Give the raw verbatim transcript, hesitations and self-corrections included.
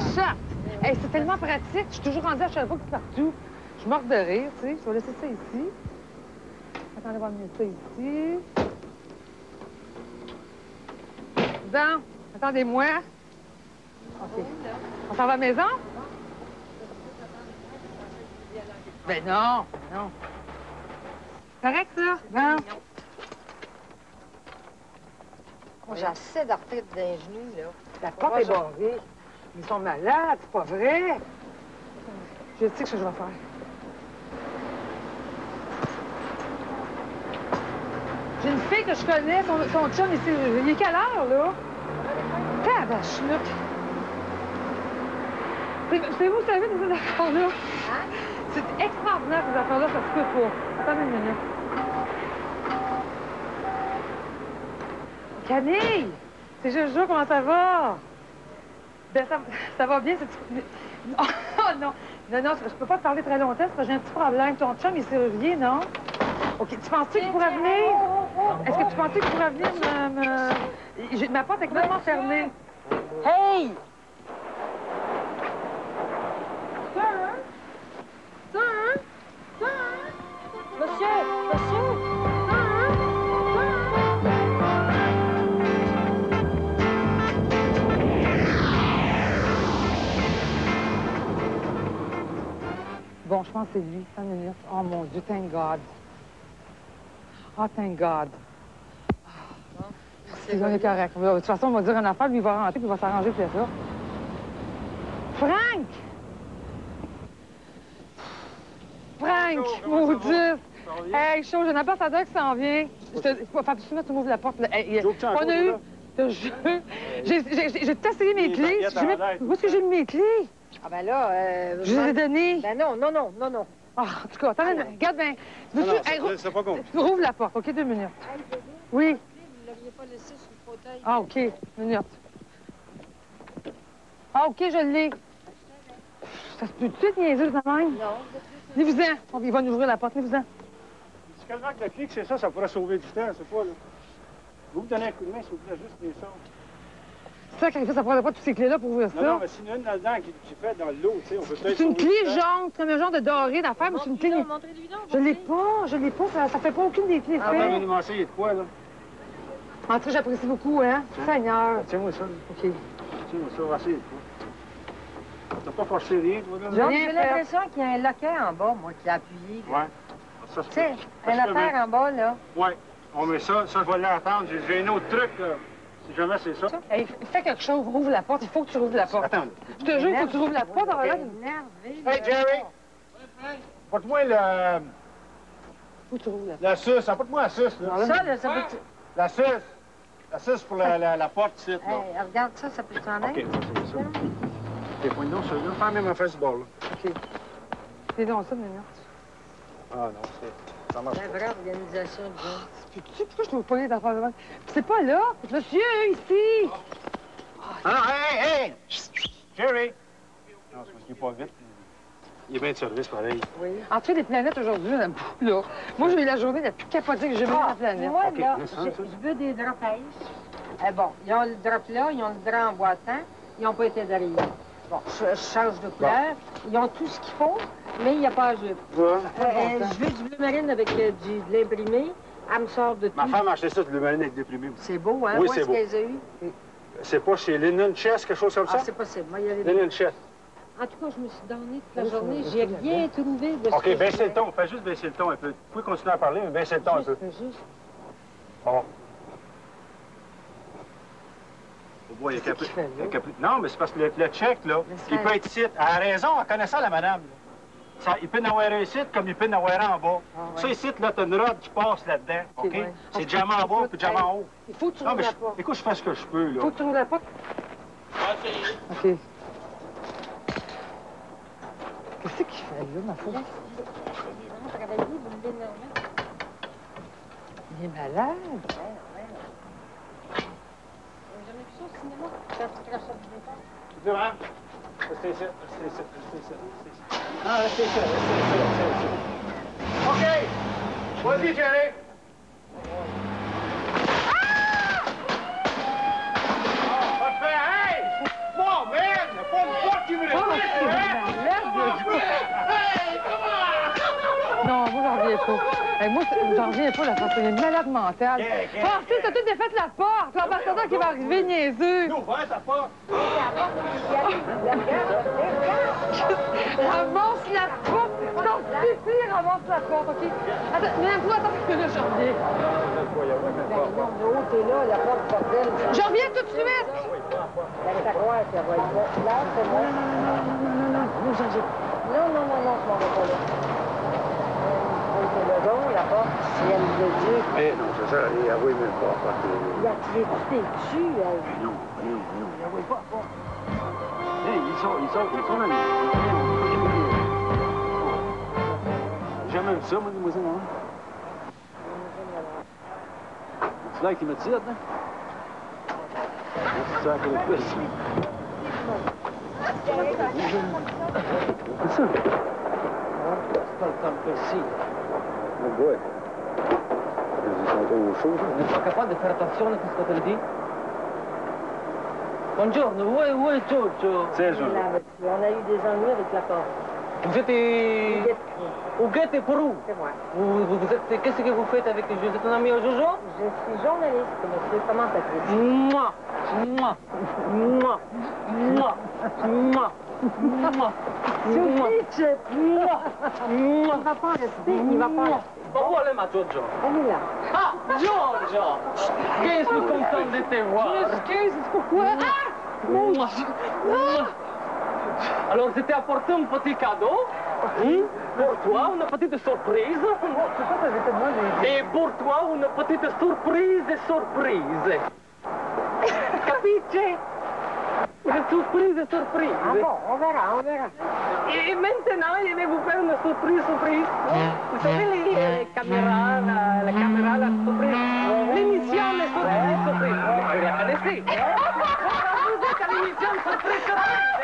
chatte! Hey, c'est tellement pratique. Je suis toujours rendue à Sherbrooke partout. Je suis morte de rire, tu sais. Je vais laisser ça ici. Attendez, on va amener ça ici. Bon, attendez-moi. OK. On s'en va à la maison? Ben non, ben non. Correct, ça? Bon. Moi, j'ai assez d'arthrite dans les genoux, là. La porte est barrée. Ils sont malades, c'est pas vrai. Je sais ce que je vais faire. J'ai une fille que je connais, son, son chum, ici. Il est quelle heure, là? Tabachuc. C'est vous, vous savez, de ces affaires-là? Hein? C'est extraordinaire, ces affaires-là, ça se peut pas. Attendez une minute. Camille! C'est Jojo, comment ça va? Ben, ça, ça va bien, c'est... Oh, non! Non, non, je peux pas te parler très longtemps, parce que j'ai un petit problème. Ton chum, il s'est revenu, non? OK, tu penses-tu qu'il pourrait venir? Est-ce que tu pensais qu'il pourrait venir me... me... J'ai- Ma porte est complètement fermée. Hey! Sir? Sir? Sir? Monsieur! Monsieur! Bon, je pense que c'est lui, cinq minutes. Oh mon Dieu, thank God. Oh, thank God. C'est on est correct. De toute façon, on va dire une affaire, lui, il va rentrer, puis il va s'arranger, puis c'est ça. Frank! Frank! Maudit! Hey, chaud, j'ai un ambassadeur qui s'en vient. Je te... Il faut absolument que tu m'ouvres la porte. Là. Hey, on a eu... J'ai tout essayé mes clés. Où est-ce que j'ai mis mes clés? Ah, ben là... Euh, je les ai données. Ben non, non, non, non, non. Ah, en tout cas, attends, ah, regarde bien. C'est pas compliqué. Rouvre la porte, OK, deux minutes. Hey, bébé, oui. Vous ne l'aviez pas laissé sur le fauteuil. Ah, OK, une minute. Ah, OK, je l'ai. Ça se peut-tu être niaiseux, de même? Non. Venez-vous-en. Il va nous ouvrir la porte, venez-vous-en. C'est quasiment que le clic, c'est ça, ça pourrait sauver du temps, c'est pas, là. Vous me donnez un coup de main, s'il vous plaît, juste des sorts. C'est ça, quand il fait, ça prendrait pas toutes ces clés-là pour ouvrir ça. Non, non, mais s'il y en a une là-dedans qui, qui fait dans l'eau, tu sais, on peut peut-être... C'est une clé jaune, comme un genre de doré d'affaires, mais c'est une clé... Montrez-lui donc, je l'ai pas, je l'ai pas, ça, ça fait pas aucune des clés. Ah, ben, nous il y a de quoi, là? En tout cas, j'apprécie beaucoup, hein? Seigneur. Tiens-moi ça. OK. Tiens-moi ça, assez de quoi. T'as pas forcé rien, toi, là? J'ai l'impression qu'il y a un loquet en bas, moi, qui a appuyé. Ouais. Ça, tu sais, une affaire en bas, là. Ouais. On met ça, ça, je vais l'entendre. J'ai un autre truc, là. Si jamais c'est ça. Hey, fais quelque chose, rouvre la porte. Il faut que tu rouvres la porte. Attends. Je te jure, il faut que tu rouvres la porte. Là, hey, Jerry! Porte-moi le... Faut que tu rouvres la porte. La suce. Apporte-moi la suce, là. Ça, là, ça peut... La suce. La suce pour la, la, la porte, ici, là. Hey, regarde ça, ça peut t'en être. OK, c'est ça. T'es point de nom, celui-là. Pas même en face du bord, là. OK. C'est donc ça, Ménard. Ah non, c'est... Ça marche C'est une vraie organisation de gens. Peux-tu, pourquoi je trouve pas les affaires de vente? C'est pas là. Monsieur, ici! Ah non, hey, hey! Jerry! Non, c'est parce qu'il est pas vite. Il est bien de service, pareil. Oui. En tout cas, les planètes aujourd'hui, là. Moi, j'ai eu la journée la plus capotée que j'ai vue sur la planète. Moi, OK, là, laisse ça, je ça. je veux des draps pêche. Eh bon, ils ont le drap là, ils ont le drap en boitant, ils n'ont pas été derrière. Bon, je, je change de couleur. Ils ont tout ce qu'il faut, mais il n'y a pas à jupe. Ouais. Euh, euh, je veux du bleu marine avec euh, du, de l'imprimé. Elle me sort de tout. Ma femme a acheté ça, du bleu marine avec déprimé. C'est beau, hein? Oui, Où c'est est-ce beau. qu'elle a eu? C'est pas chez Linen Chess, quelque chose comme ça? Ah, c'est possible. Moi, il y avait... Linen Chess. En tout cas, je me suis donnée toute la journée. J'ai rien trouvé de ce OK, que baissez le je ton. Fais juste baisser le ton un peu. Vous pouvez continuer à parler, mais baissez le ton un peu. Juste, juste. Bon. Oh boy, il y a capri... il y a capri... Non, mais c'est parce que le, le check, là, il peut être ici. Elle a raison, en connaissant la madame. Là. Ça, il peut en avoir un ici comme il peut en avoir un en bas. Ah, ouais. Ça, ici, là, t'as une robe qui passe là-dedans, OK? Ouais. C'est jamais en bas, puis jamais en haut. Il faut que tu Non, rouvres mais la je... porte. écoute, je fais ce que je peux, là. Il faut que tu rouvres la porte. OK. Qu'est-ce qu'il fait, là, ma fille? Il est malade. Tu veux, hein? Restez ici, restez ici, restez ici, restez ici. Non, restez ici, restez ici, restez ici. OK! Vas-y, Jerry! Ah! Parfait! Hey! Bon, man! Pas une porte Hey, moi, c'est- j'en reviens pas, la France. Il y a une malade mentale. Yeah, yeah, Ah, tu t'as tout défait la porte. L'ambassadeur qui va arriver, niaiseux. Nous, ouvre ta porte. Ramasse la porte. Non, suffit, ramasse la porte, OK? Attends, même-toi, attends, parce que là, je reviens. Ben non, le haut, t'es là, la porte bordel. Je reviens tout de suite. Ben, t'as quoi, ça va être là. Là, c'est moi. Non, non, non, non, Non, non, non, non, je m'en vais pas là. Euh, c'est le long, la porte, ciel de Dieu. Eh non, c'est ça. Et avouez même pas. Parce que... Il a tiré du dessus, elle. Mais non, mais non, mais non. Et avouez pas. pas. Eh, ils sont, ils sont, ils sont là. J'ai même ça, moi, limousine, hein? C'est là qui me tire, hein? C'est ça que le plus. C'est ça. C'est pas le temps de ici. Oh boy. Ils sont au chaud. On n'est pas capable de faire attention à ce que tu le dis. Buongiorno, où est, où est Giorgio? C'est ça. Là, on a eu des ennuis avec la porte. Vous êtes... Vous êtes pour où? C'est moi. Vous, vous, vous êtes... Qu'est-ce que vous faites avec... Vous êtes un ami au Jojo? Je suis journaliste, monsieur commentatrice. Mouah! Mouah! Mouah! Mouah! Mouah! Mouah! Sophie, Mouah! il va pas rester, il va pas rester. Où allez ma Giorgio? Elle est là. Ah! Giorgio! Que je suis content de te voir! Excuse, c'est pourquoi? Ah! Mouah! Mouah! Alors, je t'ai apporté un petit cadeau. Hein? Pour toi, une petite surprise. C'est ça que j'étais demandé. Et pour toi, une petite surprise surprise. Capisci? Une surprise surprise. Ah bon, on verra, on verra. Et maintenant, je vais vous faire une surprise surprise. Vous savez, les, les caméras, la, la caméra, la surprise. L'émission, les surprises surprises. Vous la connaissez? Vous êtes à l'émission surprise surprise.